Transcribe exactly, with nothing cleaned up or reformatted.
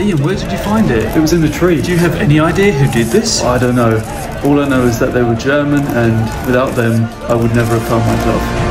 Daddy, and where did you find it? It was in a tree. Do you have any idea who did this? I don't know. All I know is that they were German, and without them, I would never have found my glove.